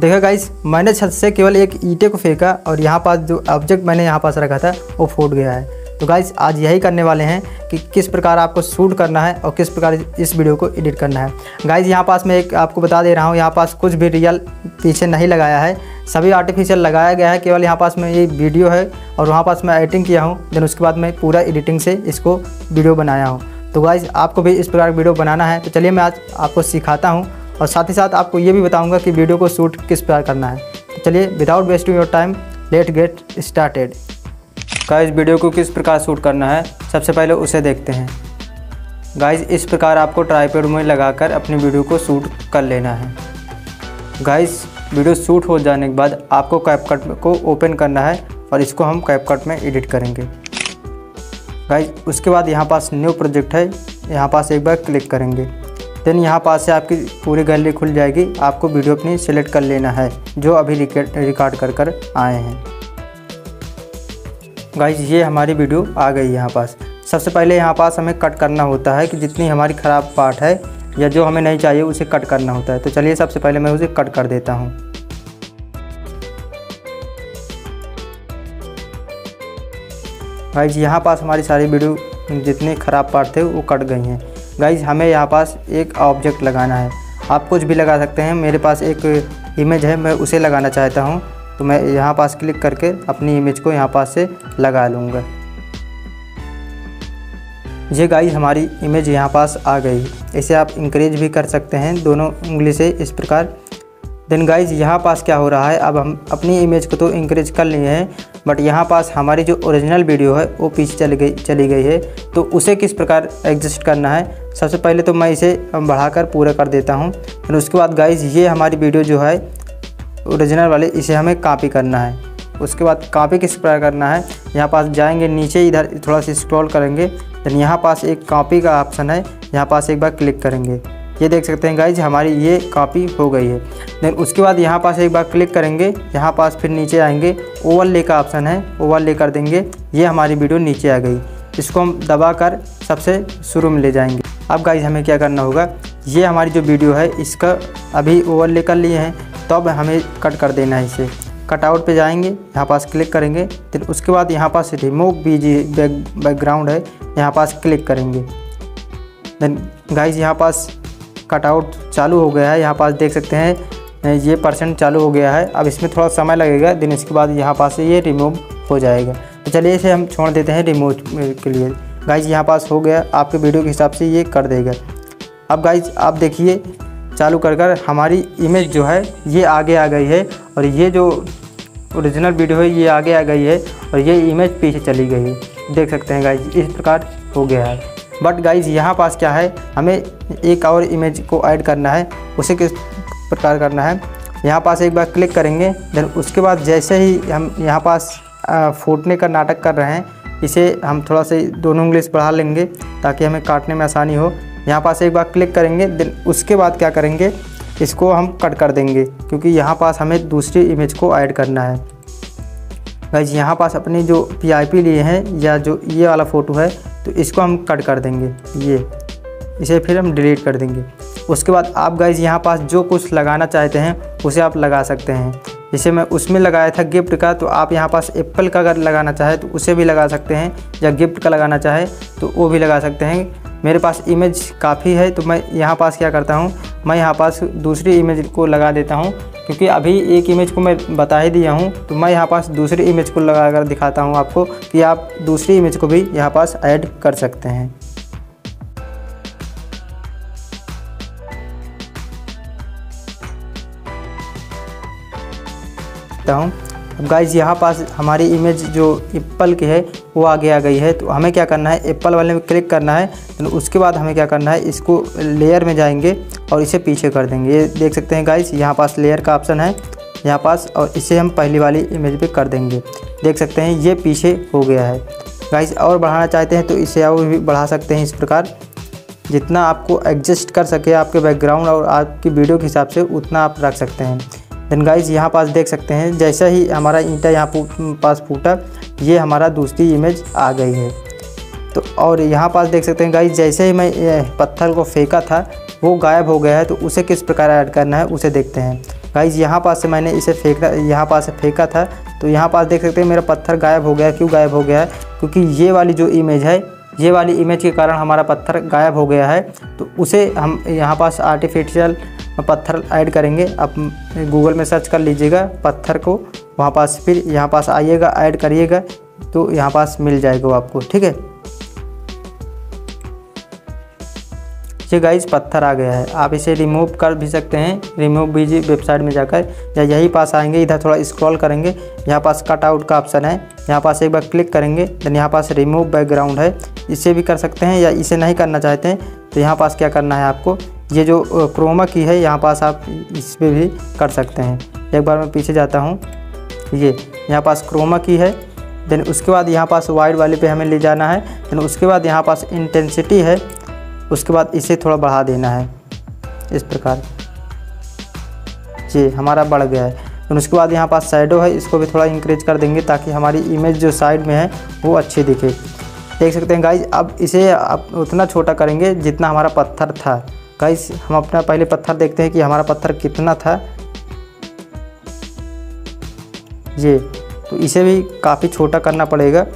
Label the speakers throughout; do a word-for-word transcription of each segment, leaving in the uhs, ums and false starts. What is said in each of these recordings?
Speaker 1: देखा गाइस, मैंने छत से केवल एक ईंटे को फेंका और यहाँ पास जो ऑब्जेक्ट मैंने यहाँ पास रखा था वो फूट गया है। तो गाइस आज यही करने वाले हैं कि किस प्रकार आपको शूट करना है और किस प्रकार इस वीडियो को एडिट करना है। गाइस यहाँ पास मैं एक आपको बता दे रहा हूँ, यहाँ पास कुछ भी रियल पीछे नहीं लगाया है, सभी आर्टिफिशियल लगाया गया है। केवल यहाँ पास में ये वीडियो है और वहाँ पास मैं एडिटिंग किया हूँ, देन उसके बाद मैं पूरा एडिटिंग से इसको वीडियो बनाया हूँ। तो गाइस आपको भी इस प्रकार वीडियो बनाना है तो चलिए मैं आज आपको सिखाता हूँ और साथ ही साथ आपको ये भी बताऊँगा कि वीडियो को शूट किस प्रकार करना है। तो चलिए without wasting your time let get started. Guys video को किस प्रकार शूट करना है सबसे पहले उसे देखते हैं। गाइस इस प्रकार आपको ट्राइपॉड में लगाकर अपनी वीडियो को शूट कर लेना है। गाइस वीडियो शूट हो जाने के बाद आपको कैपकट को ओपन करना है और इसको हम कैपकट में एडिट करेंगे। गाइस उसके बाद यहाँ पास न्यू प्रोजेक्ट है, यहाँ पास एक बार क्लिक करेंगे, देन यहाँ पास से आपकी पूरी गैलरी खुल जाएगी। आपको वीडियो अपनी सिलेक्ट कर लेना है जो अभी रिकॉर्ड कर कर आए हैं। गाइस ये हमारी वीडियो आ गई। यहाँ पास सबसे पहले यहाँ पास हमें कट करना होता है कि जितनी हमारी ख़राब पार्ट है या जो हमें नहीं चाहिए उसे कट करना होता है। तो चलिए सबसे पहले मैं उसे कट कर देता हूँ। गाइस यहाँ पास हमारी सारी वीडियो जितने ख़राब पार्ट थे वो कट गई हैं। गाइस हमें यहाँ पास एक ऑब्जेक्ट लगाना है, आप कुछ भी लगा सकते हैं। मेरे पास एक इमेज है, मैं उसे लगाना चाहता हूँ, तो मैं यहाँ पास क्लिक करके अपनी इमेज को यहाँ पास से लगा लूँगा। ये गाइस हमारी इमेज यहाँ पास आ गई। इसे आप इंक्रीज भी कर सकते हैं दोनों उंगली से इस प्रकार। देन गाइस यहाँ पास क्या हो रहा है, अब हम अपनी इमेज को तो इंक्रीज कर लिए हैं, बट यहाँ पास हमारी जो ओरिजिनल वीडियो है वो पीछे चली गई चली गई है। तो उसे किस प्रकार एडजस्ट करना है, सबसे पहले तो मैं इसे बढ़ाकर पूरा कर देता हूँ। फिर उसके बाद गाइस ये हमारी वीडियो जो है ओरिजिनल वाले, इसे हमें कॉपी करना है। उसके बाद कॉपी किस प्रकार करना है, यहाँ पास जाएंगे नीचे, इधर थोड़ा सा स्क्रॉल करेंगे, देन यहाँ पास एक कॉपी का ऑप्शन है, यहाँ पास एक बार क्लिक करेंगे। ये देख सकते हैं गाइज हमारी ये कॉपी हो गई है। देन उसके बाद यहाँ पास एक बार क्लिक करेंगे, यहाँ पास फिर नीचे आएंगे, ओवरले का ऑप्शन है, ओवरले कर देंगे। ये हमारी वीडियो नीचे आ गई। इसको हम दबा कर सबसे शुरू में ले जाएंगे। अब गाइज हमें क्या करना होगा, ये हमारी जो वीडियो है इसका अभी ओवरले कर लिए हैं, तो अब हमें कट कर देना है। इसे कट आउट पे जाएंगे, यहाँ पास क्लिक करेंगे, फिर उसके बाद यहाँ पास रिमूव बीजी बैक बैकग्राउंड है, यहाँ पास क्लिक करेंगे। देन गाइज यहाँ पास कट आउट चालू हो गया है, यहाँ पास देख सकते हैं ये परसेंट चालू हो गया है। अब इसमें थोड़ा समय लगेगा, दिन इसके बाद यहाँ पास से ये रिमूव हो जाएगा। तो चलिए इसे हम छोड़ देते हैं रिमूव के लिए। गाइज यहाँ पास हो गया, आपके वीडियो के हिसाब से ये कर देगा। अब गाइज आप देखिए चालू कर कर हमारी इमेज जो है ये आगे आ गई है और ये जो ओरिजिनल वीडियो है ये आगे आ गई है और ये इमेज पीछे चली गई है। देख सकते हैं गाइज इस प्रकार हो गया है। बट गाइज यहाँ पास क्या है, हमें एक और इमेज को ऐड करना है। उसे किस प्रकार करना है, यहाँ पास एक बार क्लिक करेंगे, देन उसके बाद जैसे ही हम यहाँ पास फूटने का नाटक कर रहे हैं, इसे हम थोड़ा सा दोनों उंगली से बढ़ा लेंगे ताकि हमें काटने में आसानी हो। यहाँ पास एक बार क्लिक करेंगे, देन उसके बाद क्या करेंगे, इसको हम कट कर देंगे क्योंकि यहाँ पास हमें दूसरी इमेज को ऐड करना है। गाइस यहाँ पास अपनी जो पीआईपी लिए हैं या जो ये वाला फ़ोटो है तो इसको हम कट कर देंगे, ये इसे फिर हम डिलीट कर देंगे। उसके बाद आप गाइस यहाँ पास जो कुछ लगाना चाहते हैं उसे आप लगा सकते हैं। जैसे मैं उसमें लगाया था गिफ्ट का, तो आप यहाँ पास एप्पल का अगर लगाना चाहे तो उसे भी लगा सकते हैं, या गिफ्ट का लगाना चाहे तो वो भी लगा सकते हैं। मेरे पास इमेज काफ़ी है तो मैं यहाँ पास क्या करता हूँ, मैं यहाँ पास दूसरी इमेज को लगा देता हूँ क्योंकि अभी एक इमेज को मैं बता ही दिया हूँ, तो मैं यहाँ पास दूसरी इमेज को लगा कर दिखाता हूँ आपको कि आप दूसरी इमेज को भी यहाँ पास ऐड कर सकते हैं। हूँ अब गाइज यहाँ पास हमारी इमेज जो एप्पल की है वो आगे आ गई है। तो हमें क्या करना है, एप्पल वाले में क्लिक करना है, तो उसके बाद हमें क्या करना है, इसको लेयर में जाएंगे और इसे पीछे कर देंगे। ये देख सकते हैं गाइज यहाँ पास लेयर का ऑप्शन है यहाँ पास, और इसे हम पहली वाली इमेज पे कर देंगे। देख सकते हैं ये पीछे हो गया है। गाइज और बढ़ाना चाहते हैं तो इसे और भी बढ़ा सकते हैं इस प्रकार, जितना आपको एडजस्ट कर सके आपके बैकग्राउंड और आपकी वीडियो के हिसाब से उतना आप रख सकते हैं। देन गाइज यहाँ पास देख सकते हैं जैसा ही हमारा ईंटा यहाँ पास फूटा, ये हमारा दूसरी इमेज आ गई है। तो और यहाँ पास देख सकते हैं गाइज जैसे ही मैं पत्थर को फेंका था वो गायब हो गया है। तो उसे किस प्रकार ऐड करना है उसे देखते हैं। गाइज यहाँ पास से मैंने इसे फेंका यहाँ पास से फेंका था, तो यहाँ पास देख सकते हैं मेरा पत्थर गायब हो गया। क्यों गायब हो गया है? क्योंकि ये वाली जो इमेज है, ये वाली इमेज के कारण हमारा पत्थर गायब हो गया है। तो उसे हम यहाँ पास आर्टिफिशियल पत्थर ऐड करेंगे। आप गूगल में सर्च कर लीजिएगा पत्थर को, वहाँ पास फिर यहाँ पास आइएगा, ऐड करिएगा, तो यहाँ पास मिल जाएगा वो आपको। ठीक है, ये गाइस पत्थर आ गया है। आप इसे रिमूव कर भी सकते हैं, रिमूव भी वेबसाइट में जाकर, या यही पास आएंगे, इधर थोड़ा स्क्रॉल करेंगे, यहाँ पास कट आउट का ऑप्शन है, यहाँ पास एक बार क्लिक करेंगे, देन यहाँ पास रिमूव बैकग्राउंड है, इसे भी कर सकते हैं। या इसे नहीं करना चाहते हैं तो यहाँ पास क्या करना है आपको, ये जो क्रोमा की है यहाँ पास आप इस पर भी कर सकते हैं। एक बार मैं पीछे जाता हूँ, ये यहाँ पास क्रोमा की है, देन उसके बाद यहाँ पास वाइड वाले पे हमें ले जाना है, देन उसके बाद यहाँ पास इंटेंसिटी है, उसके बाद इसे थोड़ा बढ़ा देना है इस प्रकार, ये हमारा बढ़ गया है। तो उसके बाद यहाँ पास शैडो है, इसको भी थोड़ा इंक्रीज कर देंगे ताकि हमारी इमेज जो साइड में है वो अच्छी दिखे। देख सकते हैं गाइज, अब इसे आप उतना छोटा करेंगे जितना हमारा पत्थर था। गाइज हम अपना पहले पत्थर देखते हैं कि हमारा पत्थर कितना था, ये तो इसे भी काफ़ी छोटा करना पड़ेगा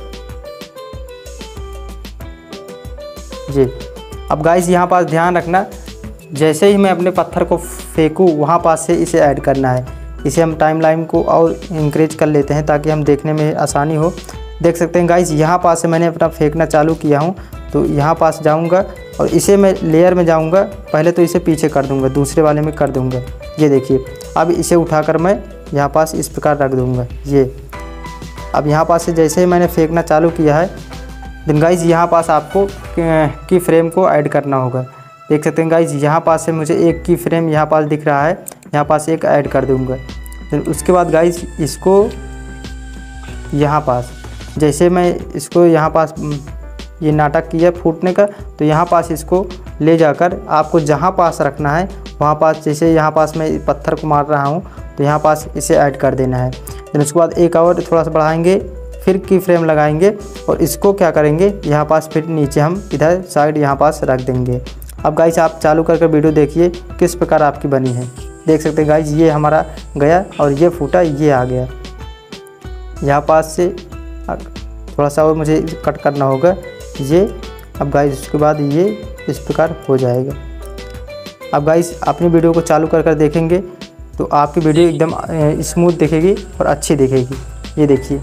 Speaker 1: ये। अब गाइस यहाँ पास ध्यान रखना, जैसे ही मैं अपने पत्थर को फेंकूँ वहाँ पास से इसे ऐड करना है। इसे हम टाइमलाइन को और इंक्रीज कर लेते हैं ताकि हम देखने में आसानी हो। देख सकते हैं गाइस, यहाँ पास से मैंने अपना फेंकना चालू किया हूँ, तो यहाँ पास जाऊँगा और इसे मैं लेयर में जाऊँगा। पहले तो इसे पीछे कर दूँगा, दूसरे वाले में कर दूँगा, ये देखिए। अब इसे उठाकर मैं यहाँ पास इस प्रकार रख दूँगा, ये। अब यहाँ पास से जैसे ही मैंने फेंकना चालू किया है, देन गाइज यहाँ पास आपको की फ्रेम को ऐड करना होगा। देख सकते हैं गाइज, यहाँ पास से मुझे एक की फ्रेम यहाँ पास दिख रहा है, यहाँ पास एक ऐड कर दूँगा। देन उसके बाद गाइज इसको यहाँ पास, जैसे मैं इसको यहाँ पास ये नाटक किया फूटने का, तो यहाँ पास इसको ले जाकर आपको जहाँ पास रखना है वहाँ पास, जैसे यहाँ पास मैं पत्थर को मार रहा हूँ तो यहाँ पास इसे ऐड कर देना है। देन उसके बाद एक और थोड़ा सा बढ़ाएंगे, फिर की फ्रेम लगाएंगे और इसको क्या करेंगे, यहाँ पास फिर नीचे हम इधर साइड यहाँ पास रख देंगे। अब गाइस आप चालू करके वीडियो देखिए किस प्रकार आपकी बनी है। देख सकते हैं गाइस, ये हमारा गया और ये फूटा, ये आ गया। यहाँ पास से थोड़ा सा और मुझे कट करना होगा ये। अब गाइस उसके बाद ये इस प्रकार हो जाएगा। अब गाइस अपनी वीडियो को चालू कर कर देखेंगे तो आपकी वीडियो एकदम स्मूथ दिखेगी और अच्छी दिखेगी। ये देखिए,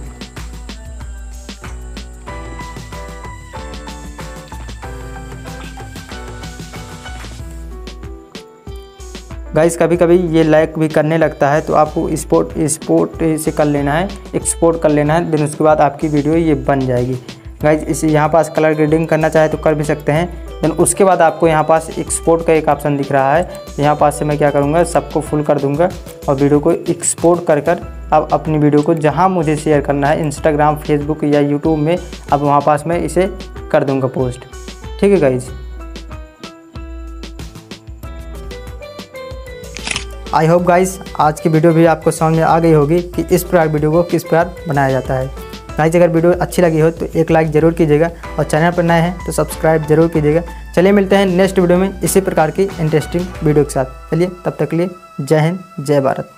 Speaker 1: गाइस कभी कभी ये लैग भी करने लगता है, तो आपको एक्सपोर्ट एक्सपोर्ट से कर लेना है, एक्सपोर्ट कर लेना है। देन उसके बाद आपकी वीडियो ये बन जाएगी। गाइस इसे यहाँ पास कलर ग्रेडिंग करना चाहे तो कर भी सकते हैं। देन उसके बाद आपको यहाँ पास एक्सपोर्ट का एक ऑप्शन दिख रहा है, यहाँ पास से मैं क्या करूँगा, सबको फुल कर दूँगा और वीडियो को एक्सपोर्ट कर कर अब अपनी वीडियो को जहाँ मुझे शेयर करना है, इंस्टाग्राम, फेसबुक या यूट्यूब में, अब वहाँ पास मैं इसे कर दूँगा पोस्ट। ठीक है गाइस, आई होप गाइस आज की वीडियो भी आपको समझ में आ गई होगी कि इस प्रकार वीडियो को किस प्रकार बनाया जाता है। गाइस अगर वीडियो अच्छी लगी हो तो एक लाइक ज़रूर कीजिएगा और चैनल पर नए हैं तो सब्सक्राइब जरूर कीजिएगा। चलिए मिलते हैं नेक्स्ट वीडियो में इसी प्रकार की इंटरेस्टिंग वीडियो के साथ। चलिए तब तक के लिए जय हिंद, जय भारत।